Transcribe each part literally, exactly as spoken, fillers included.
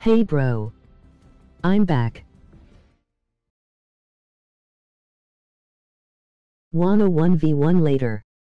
Hey bro. I'm back. Wanna one v one later?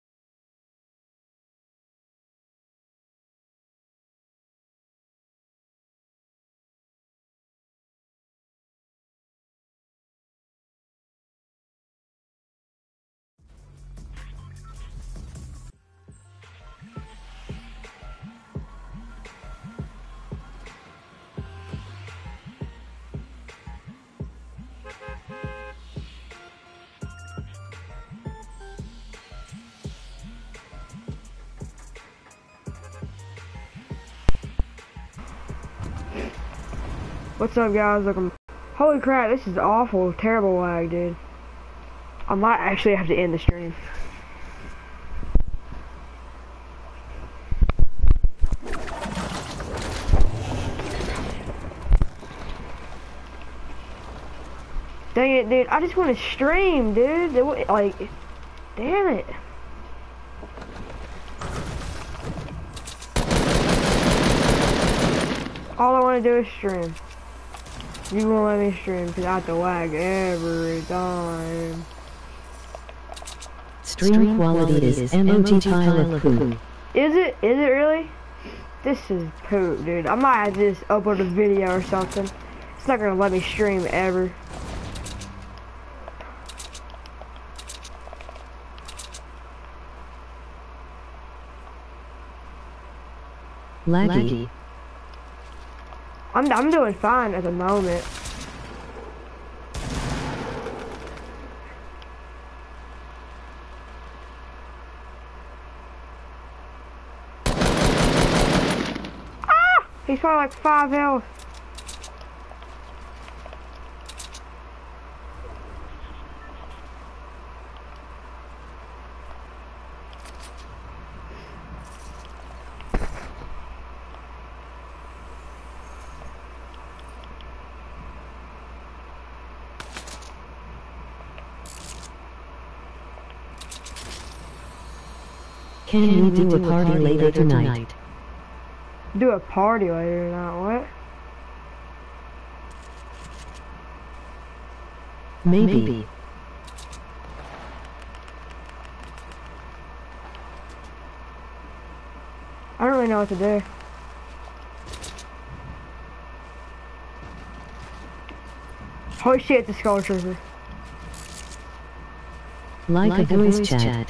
What's up, guys? Welcome. Holy crap, this is awful, terrible lag, dude. I might actually have to end the stream. Dang it, dude. I just want to stream, dude. Like, damn it. All I want to do is stream. You won't let me stream because I have to lag every time. Stream, Stream quality is emoji pile of poop. Is it? Is it really? This is poop, dude. I might have to just upload a video or something. It's not gonna let me stream ever. Laggy. I'm I'm doing fine at the moment. Ah! He's probably like five health. Can, Can we do, do a party, party later, later tonight? tonight? Do a party later tonight, what? Maybe. Maybe. I don't really know what to do. Holy shit, the skull trooper. Like, like a voice, voice chat. chat.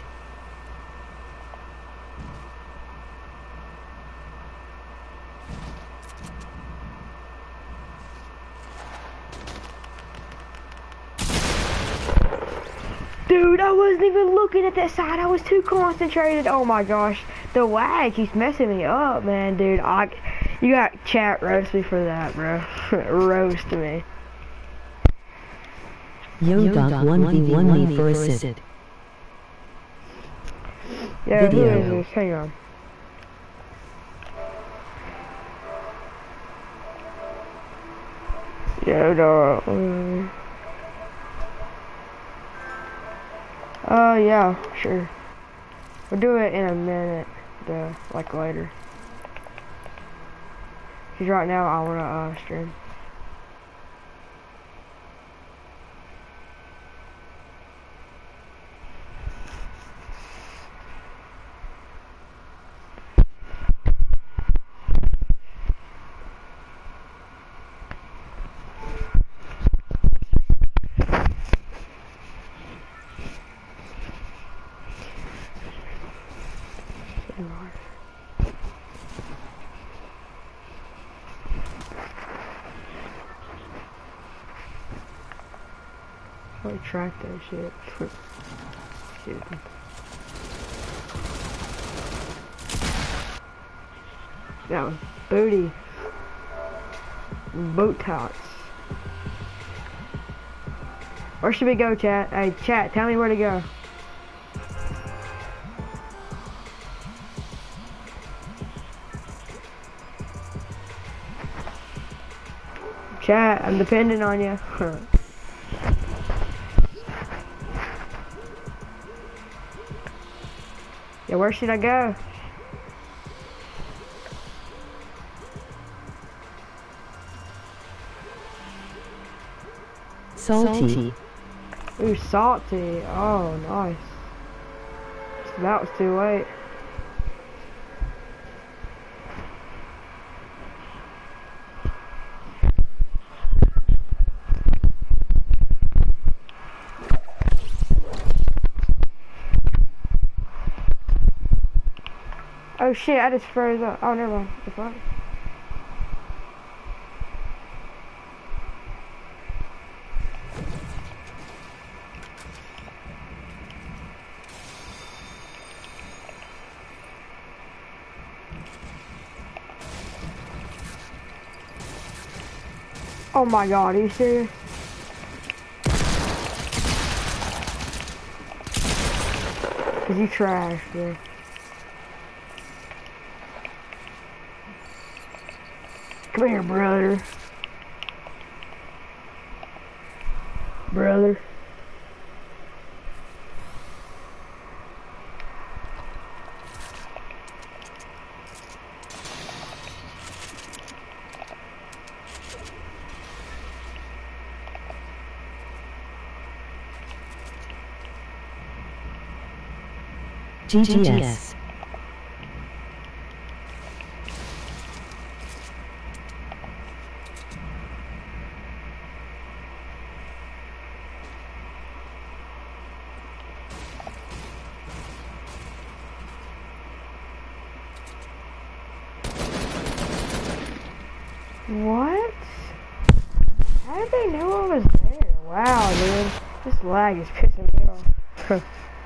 Dude, I wasn't even looking at that side. I was too concentrated. Oh my gosh. The lag keeps messing me up, man. Dude, I, you got chat roast me for that, bro. Roast me. Yo, Doc, one v one me for a sit. Yeah, who is this? Hang on. Yo, Doc. Um, Uh, yeah, sure. We'll do it in a minute, though, like later. Because right now I want to uh, stream. Probably track that shit. Shit. That was booty. Boat tots. Where should we go, chat? Hey, chat, tell me where to go. Chat, I'm depending on you. Yeah, where should I go? Salty. Ooh, salty. Oh, nice. So that was too late. Oh shit, I just froze up. Oh, never mind. It's fine. Oh my god, are you serious? Cause you trash, bro. Come here, brother. Brother. G G S. What? How did they know I was there? Wow, dude. This lag is pissing me off.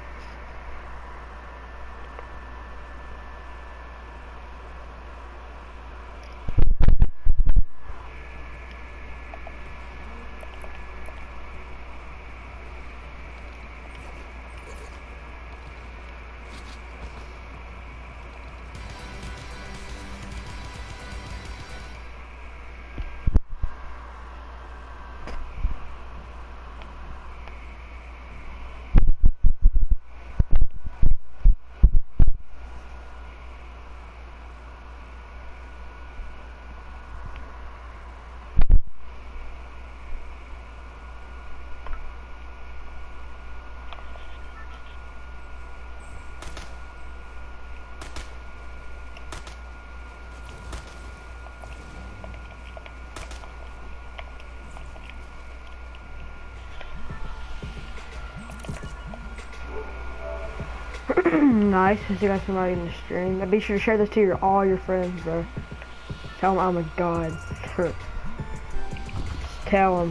Nice, since you got somebody in the stream. And be sure to share this to your all your friends, bro. Tell them I'm a god. Just tell them.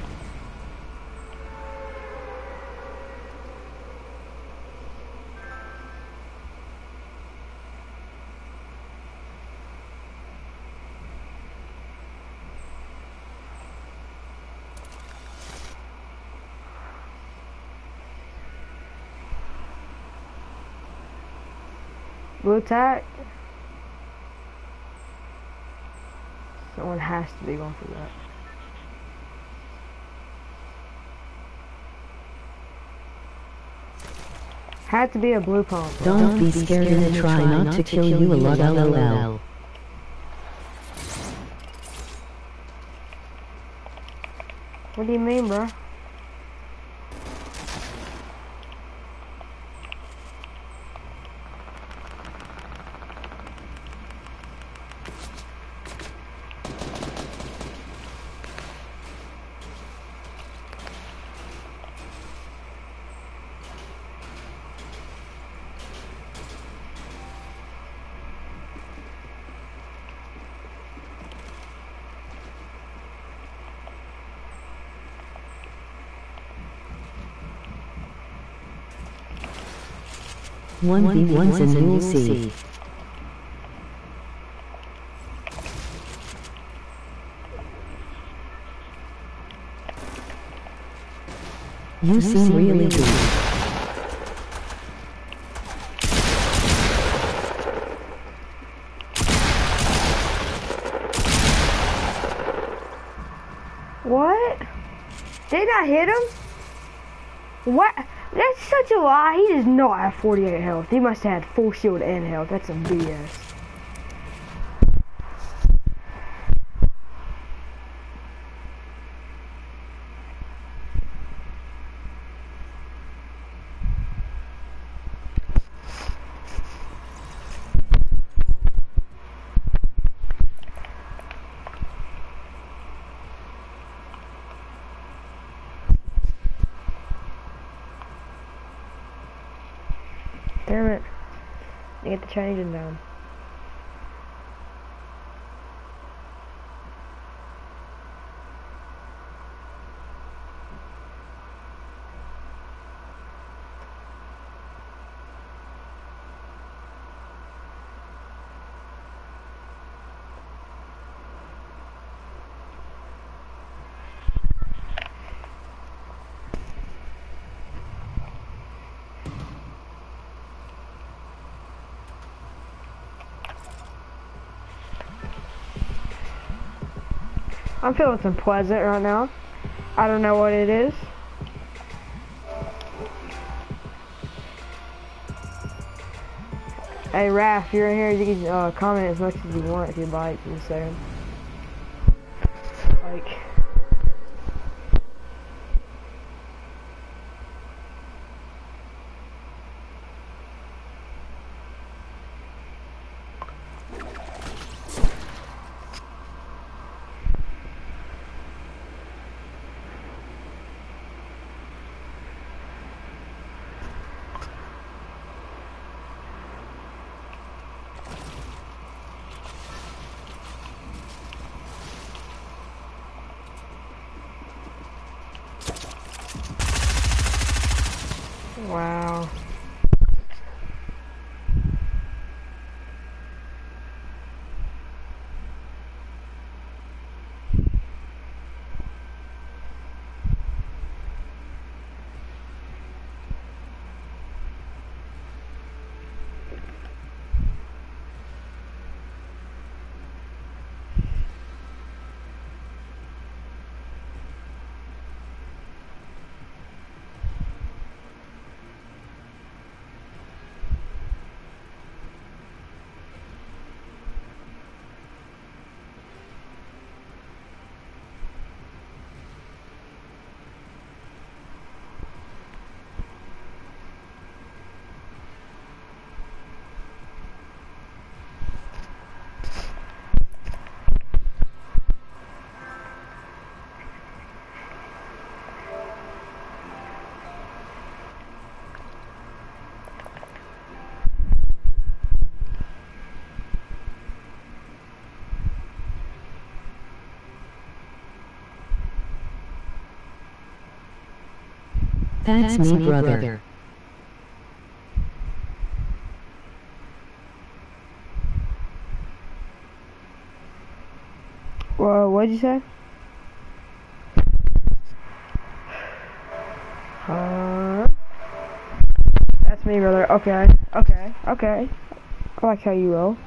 Blue tack. Someone has to be going for that. Had to be a blue pump. Bro. Don't be scared and try not to kill you a lot, lol. What do you mean, bro? one v ones and you'll see. You seem really good. What? Did I hit him? What? That's such a lie. He does not have forty-eight health. He must have had full shield and health. That's some B S. Damn it. I get the changing down. I'm feeling some pleasant right now. I don't know what it is. Hey Raph, you're in here. You can uh, comment as much as you want if you'd like. Just saying. Like. Wow. That's, That's me, me brother. brother. Well, what'd you say? Uh, that's me, brother. Okay, okay, okay. I like how you roll.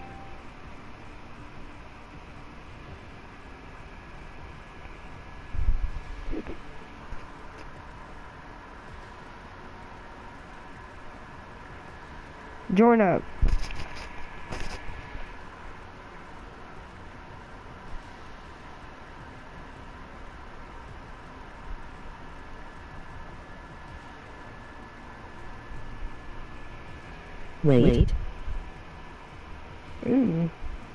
Join up. Wait. Ooh.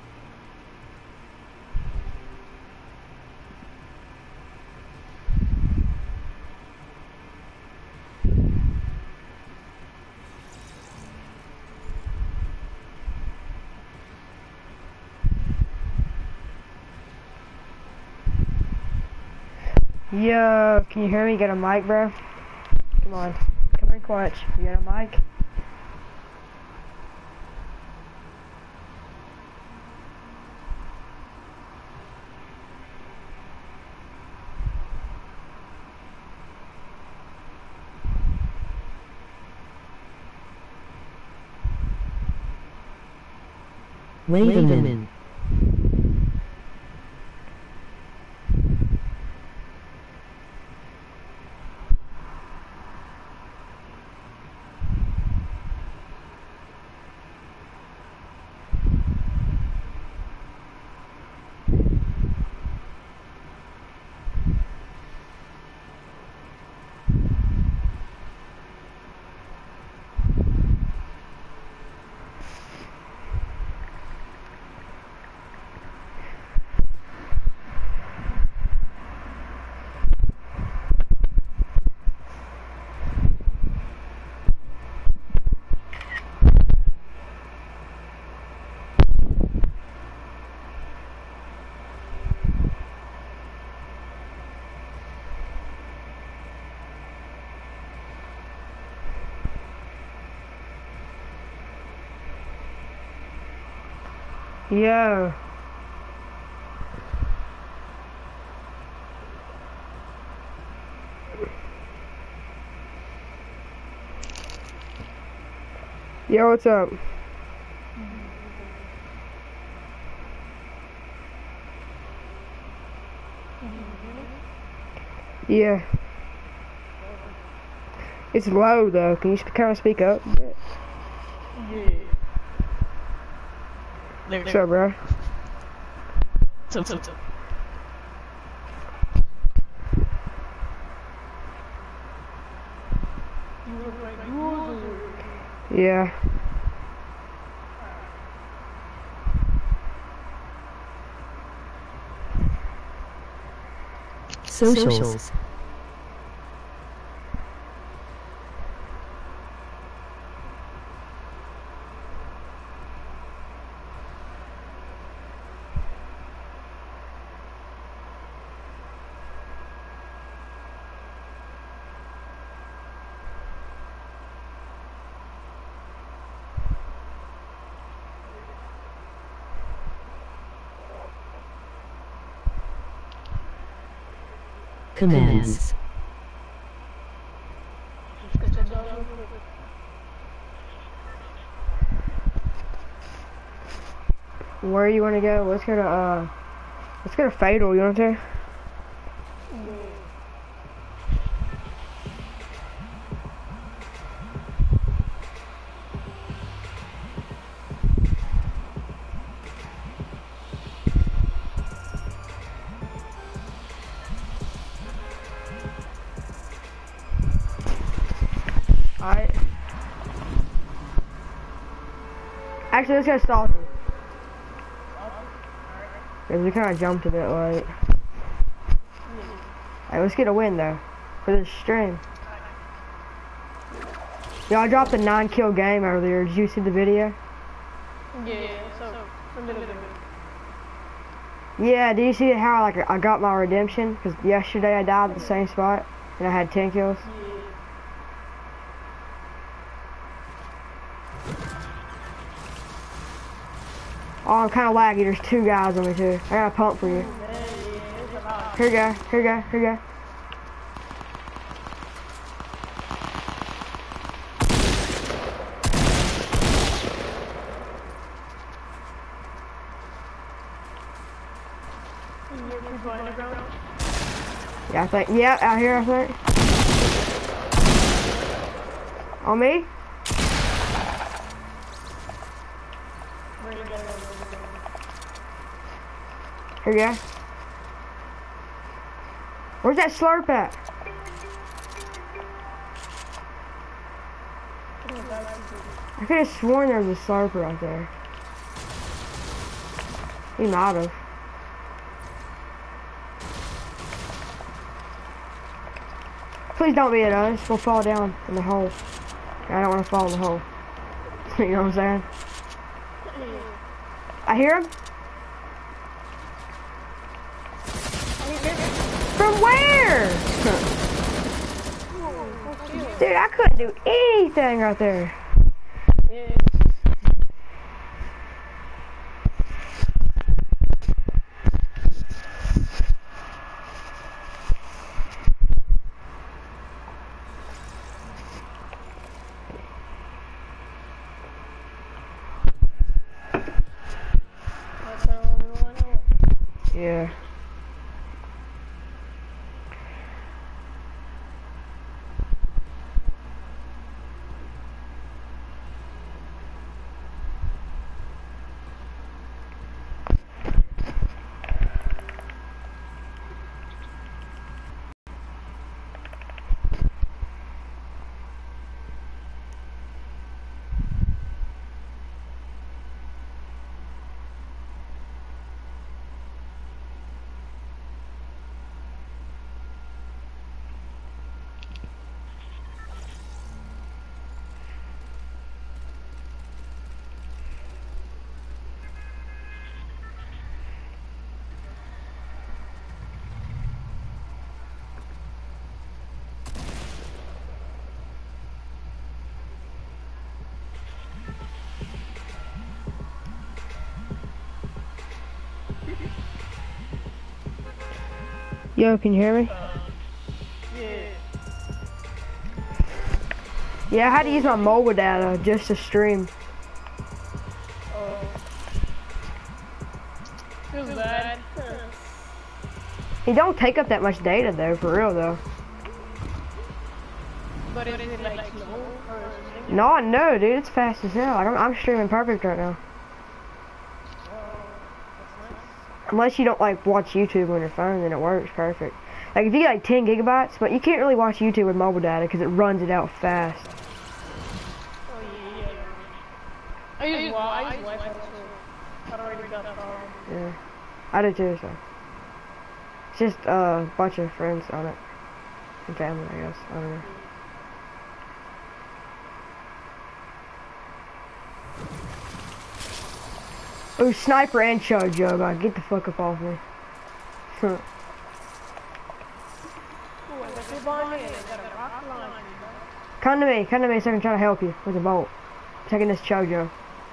Yo, can you hear me? Get a mic, bro? Come on. Come in clutch. You got a mic? Wait a minute. Yo. Yo, what's up? Yeah. It's low though. Can you kind of speak up a bit? Yeah. What's up, bro? So, so, so. Yeah. Socials. Commands. Where you want to go? Let's go to uh, let's go to Fatal. You want to? Alright. Actually, let's go Salty. Cause we kind of jumped a bit late. Alright, let's get a win though for this stream. Yeah, I dropped a nine kill game earlier. Did you see the video? Yeah, so, a little bit. Yeah, do you see how like I got my redemption? Cause yesterday I died at the same spot and I had ten kills. Oh, I'm kind of laggy. There's two guys on me too. I got a pump for you. Here you go. Here you go. Here you go. Yeah, I think. Yeah, out here, I think. On me? Here you go. Where's that slurp at? I could have sworn there was a slurper right there. He might have. Please don't be at us. We'll fall down in the hole. I don't want to fall in the hole. You know what I'm saying? I hear him. From where? Dude, I couldn't do anything right there. Yeah. Yo, can you hear me? Yeah. Yeah, I had to use my mobile data just to stream. Oh. Feels bad. It don't take up that much data though, for real though. But is it like slow or something? No, no, dude, it's fast as hell. Like, I'm, I'm streaming perfect right now. Unless you don't like watch YouTube on your phone, then it works perfect. Like if you get like ten gigabytes, but you can't really watch YouTube with mobile data because it runs it out fast. Oh yeah, yeah. I use Wi I use Wi-Fi, so I already got that problem. Yeah, I do too. So it's just uh, a bunch of friends on it and family, I guess. I don't know. Oh, sniper and Chojo, God, get the fuck up off me. Ooh, I got your bomb here. I got a rock launcher. Come to me, come to me so I can try to help you with a bolt. Taking this Chojo.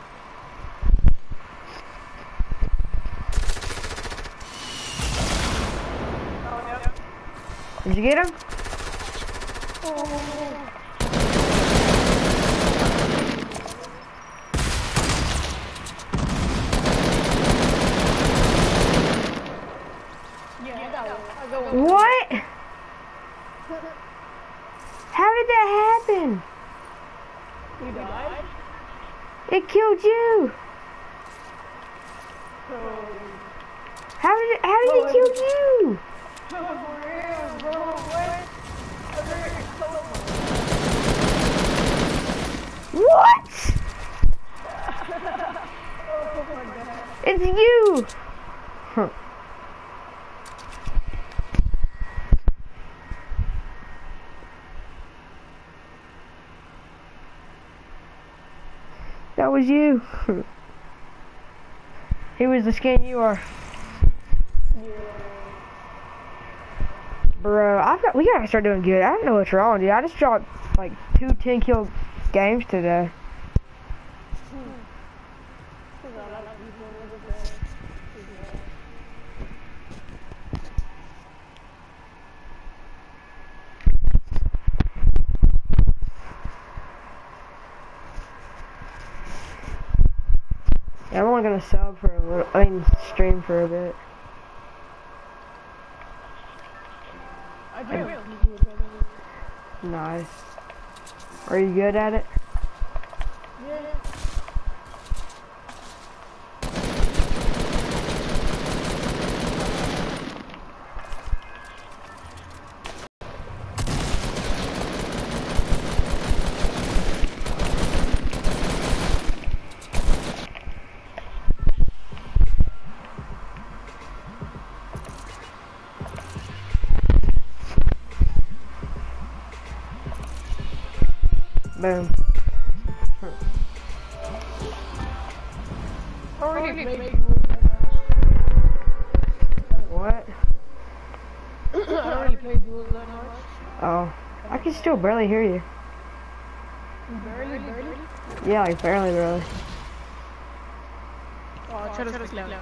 Did you get him? Oh. What? How did that happen? You died? It killed you. How did it, how did it kill you? What? It's you. Huh. That was you. He was the skin you are. Bro, I've got, we gotta start doing good. I don't know what's wrong, dude. I just dropped like two ten kill games today. Yeah, I'm only gonna sub for a little, I mean stream for a bit. I do. Nice. Are you good at it? Yeah. Boom. Already played. What? I already played duels that much. Oh. I can still barely hear you. Barely, barely. Yeah, like barely, barely. Oh, I'll try to speak loud.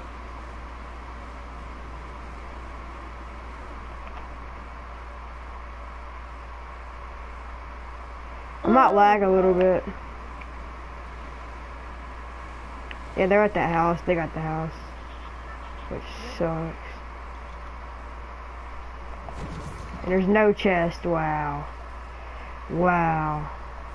I might lag a little bit. Yeah, they're at that house. They got the house. Which sucks. And there's no chest. Wow. Wow.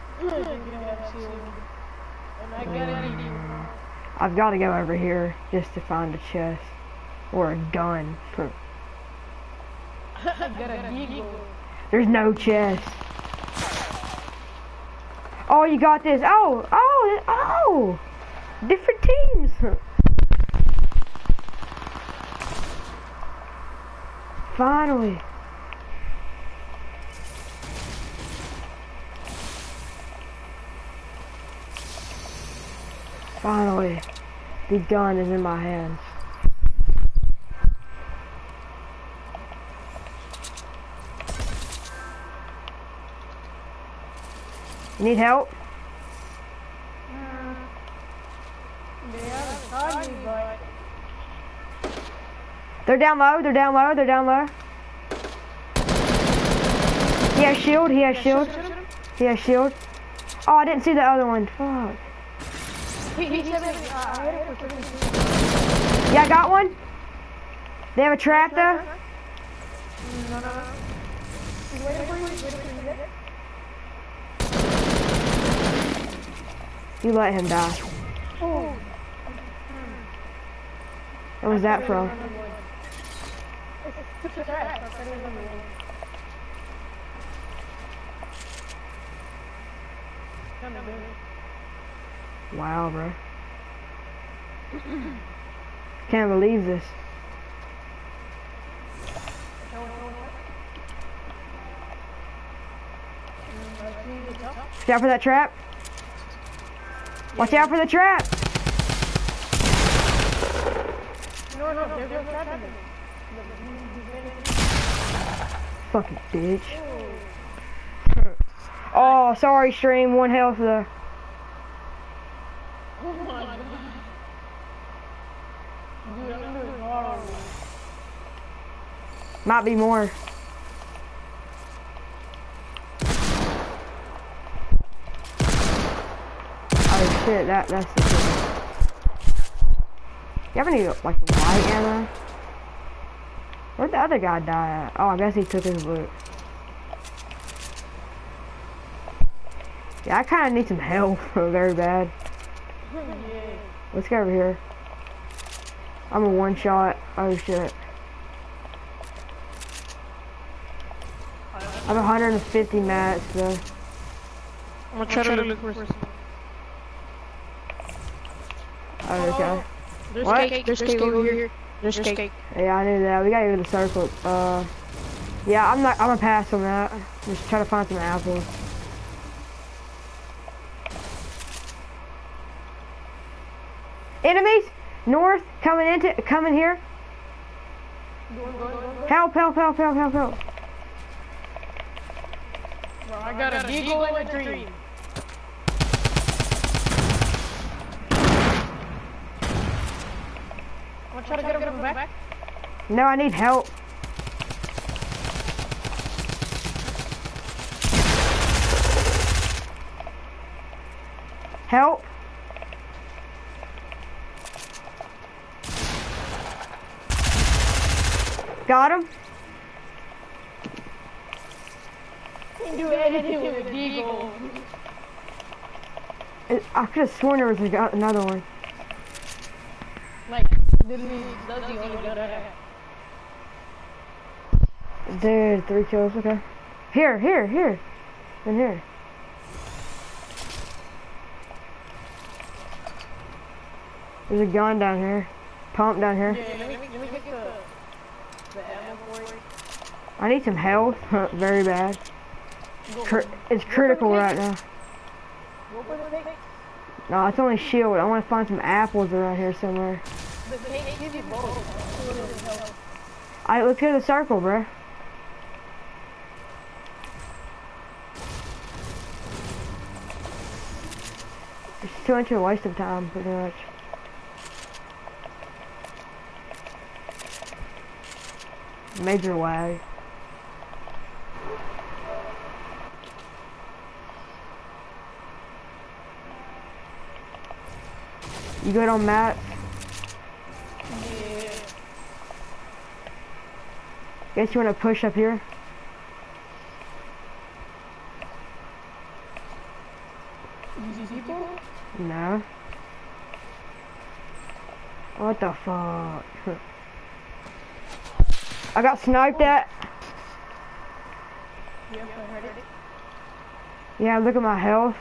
Mm. I've got to go over here just to find a chest. Or a gun. There's no chest. Oh, you got this. Oh, oh, oh. Different teams. Finally. Finally. The gun is in my hands. You need help? Mm. They haven't tried me, but... They're down low, they're down low, they're down low. has shield. He has shield. He has shield. Oh, I didn't see the other one. Fuck. He, he said that, uh, I hit it for seventy-two. Yeah, I got one. They have a trap though. No, no, no. He's waiting for you. He's waiting for you. You let him die. Oh. Where was that from? It's a trap. That's number one. Wow, bro. Can't believe this. Watch out for that trap. Watch out for the trap. No, no, there's no trap in there. Fucking bitch. Oh, sorry, stream. One health though. Oh my god. Dude, I'm doing horrible. Might be more. Oh shit, that that's the shit. You have any like light ammo? Where'd the other guy die at? Oh, I guess he took his loot. Yeah, I kind of need some help very bad. Let's go over here. I'm a one shot. Oh shit. I have one hundred fifty mats though. I'm gonna try to look for some. Oh, okay. There's What? cake, there's cake over here. There's cake. Yeah, I knew that. We gotta go to the circle. Uh, yeah, I'm not. I'm gonna pass on that. Just try to find some apples. Enemies north coming into coming here. Help! Help! Help! Help! Help! Help! Bro, I got a beagle and a dream. I'm gonna try to get him from back. No, I need help. Help! Got him. Can't do anything with a beagle. I could have sworn there was a, another one. Like, literally, that's the only gun I have. Dude, three kills. Okay. Here, here, here, in here. There's a gun down here. Pump down here. Yeah, let me, let me get the, the ammo for you. I need some health. Very bad. Cr it's critical right now. Go for the cake. No, it's only shield. I want to find some apples around here somewhere. The cake gives you both. Alright, let's go to the circle, bro. It's too much of a waste of time, pretty much. Major lag. You good on mats? Yeah. Guess you want to push up here? Easy people? No. What the fuck? I got sniped at. Yep, I heard it. Yeah, look at my health.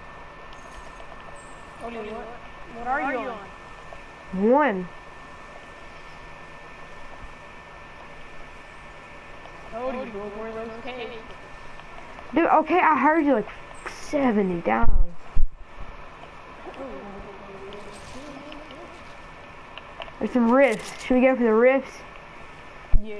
Only what? What are you on? One. Told you, go for those cakes. Dude, okay, I heard you like seventy down. There's some rifts. Should we go for the rifts? Yeah.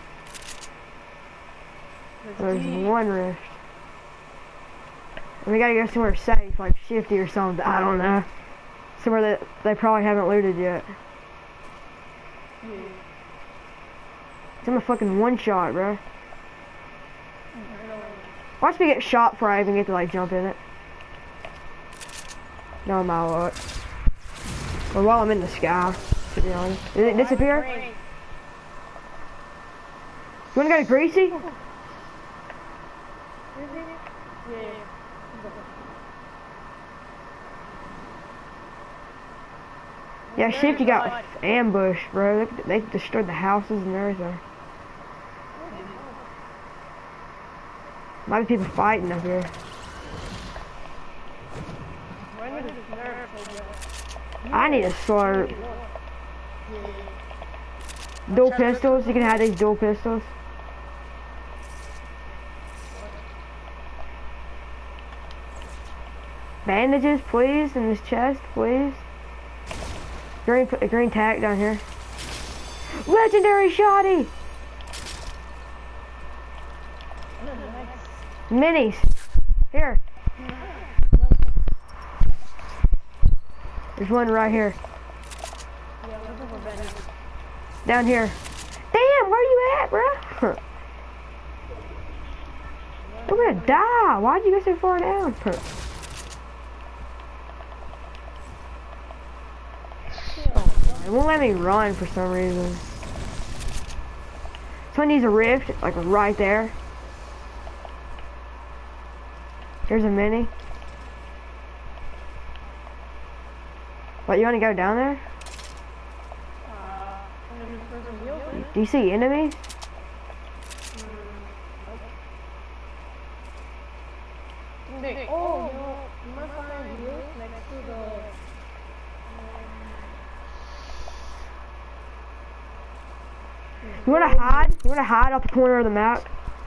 There's one rift. And we gotta go somewhere safe, like Shifty or something. I don't know. Somewhere that they probably haven't looted yet. Yeah. I'm a fucking one shot, bro. Watch me get shot before I even get to like jump in it. No, my luck. Or while I'm in the sky, to be honest. Did it disappear? You wanna go to Greasy? Yeah, Shift, you got ambushed, bro. They, they destroyed the houses and everything. Might be people fighting up here. I need a slurp. Dual pistols, you can have these dual pistols. Bandages, please, in this chest, please. Green, green tack down here. Legendary shotty! Minis. Here. There's one right here. Down here. Damn, where you at, bro? We're gonna die. Why'd you go so far down? It won't let me run for some reason. Someone needs a rift, like right there. There's a mini. What, you wanna go down there? Do you see enemies? Oh, you might find heals next to the... You wanna hide? You wanna hide off the corner of the map?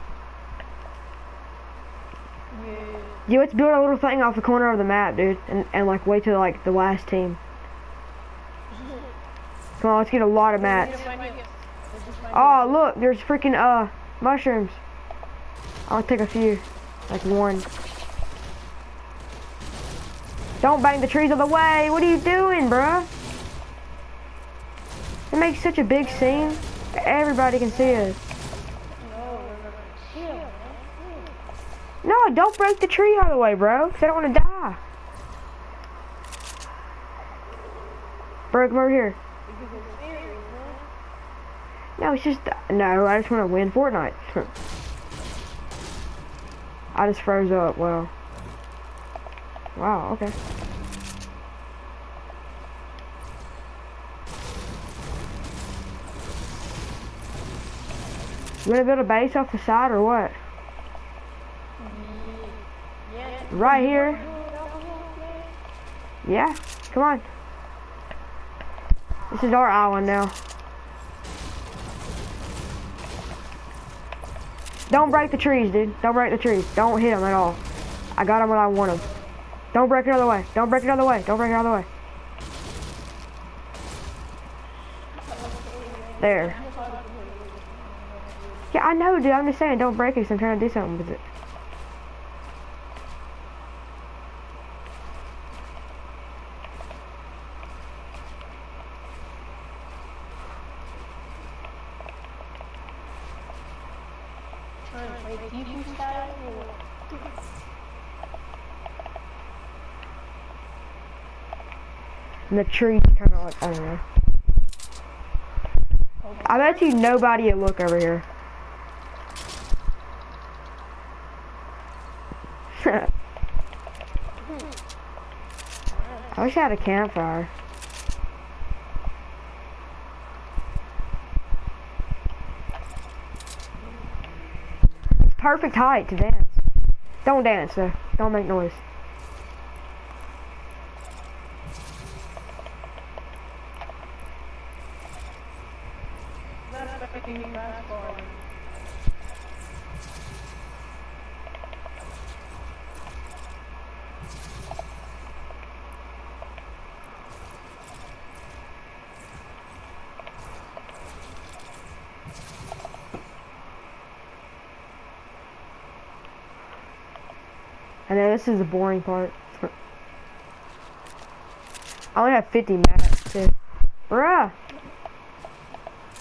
Yeah. Yeah, let's build a little thing off the corner of the map, dude, and, and like wait till like the last team. Come on, let's get a lot of mats. Oh, look, there's freaking uh mushrooms. I'll take a few, like one. Don't bang the trees on the way. What are you doing, bruh? It makes such a big scene. Everybody can see us. No, don't break the tree out of the way, bro. Cause I don't want to die. Bro, come over here. No, it's just no. I just want to win Fortnite. I just froze up. Well. Wow. Okay. You wanna build a base off the side or what? Right here. Yeah, come on. This is our island now. Don't break the trees, dude. Don't break the trees. Don't hit them at all. I got them when I want them. Don't break it out of the way. Don't break it out of the way. Don't break it out of the way. There. Yeah, I know, dude. I'm just saying, don't break it because I'm trying to do something with it. And the trees kind of like, I don't know. I bet you nobody will look over here. I wish I had a campfire. It's perfect height to dance. Don't dance though. Don't make noise. I know this is the boring part. I only have fifty mats too. Bruh!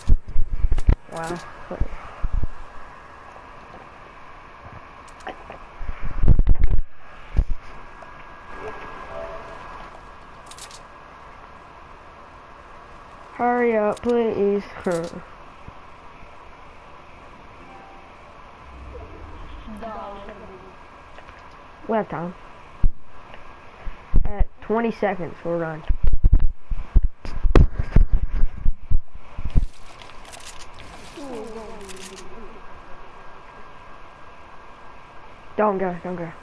Wow. Hurry up, please. We have time. At twenty seconds, we'll run. Don't go, don't go.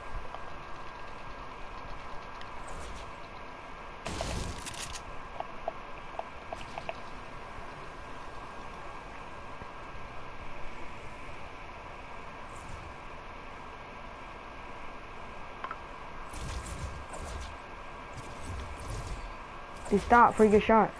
Dude, stop before you get shot.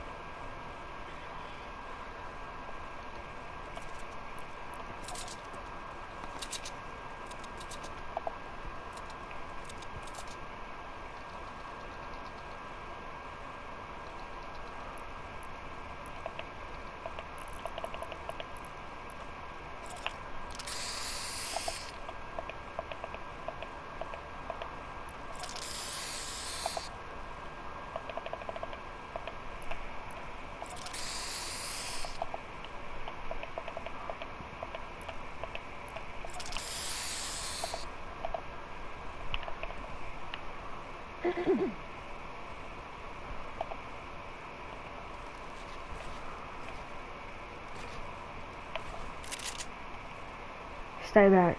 Stay back.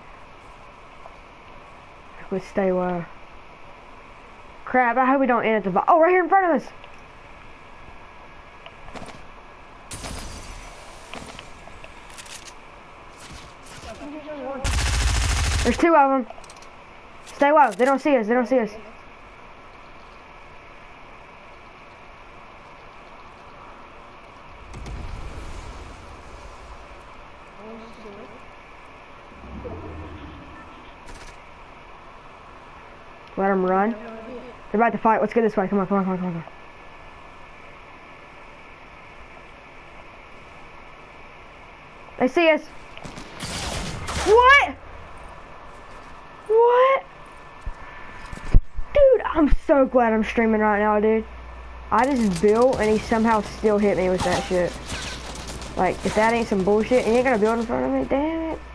Let's stay well. Crap, I hope we don't end at the bottom. Oh, right here in front of us! There's two of them. Stay well. They don't see us. They don't see us. Let them run. They're about to fight. Let's get this way. Come on, come on, come on, come on. They see us. What? What? Dude, I'm so glad I'm streaming right now, dude. I just built and he somehow still hit me with that shit. Like, if that ain't some bullshit, and you're gonna build in front of me, damn it.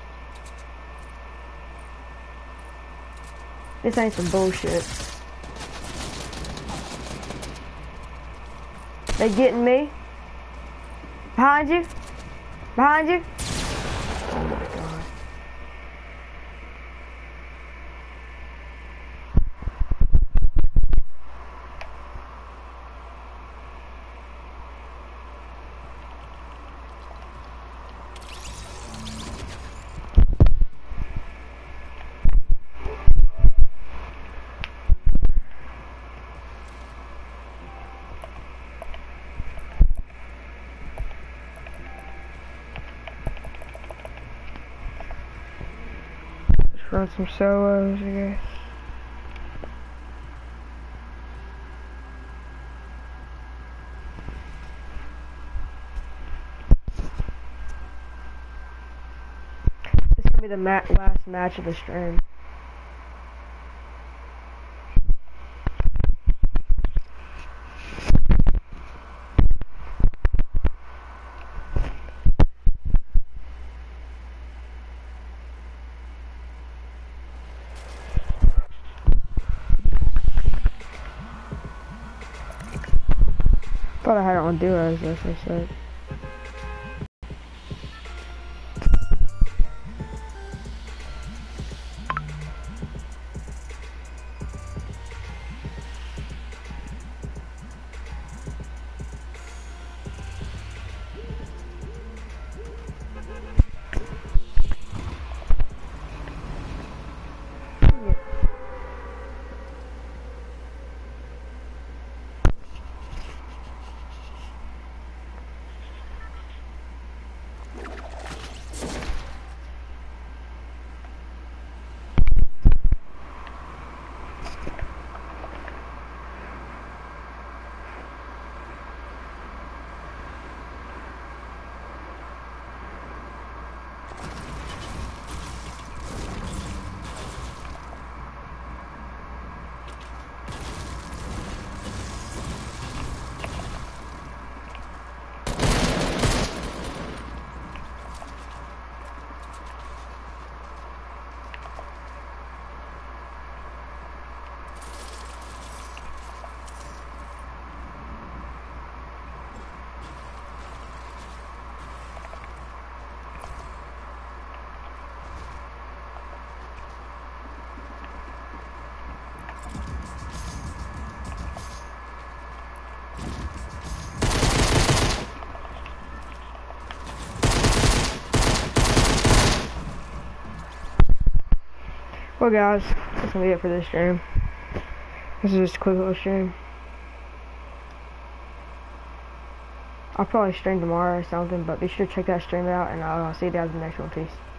This ain't some bullshit. They getting me? Behind you? Behind you? Oh my god. Run some solos, I guess. This is gonna be the ma last match of the stream. Thought I had it on duos, as I said. Well, guys, that's gonna be it for this stream. This is just a quick little stream. I'll probably stream tomorrow or something, but be sure to check that stream out, and I'll see you guys in the next one. Peace.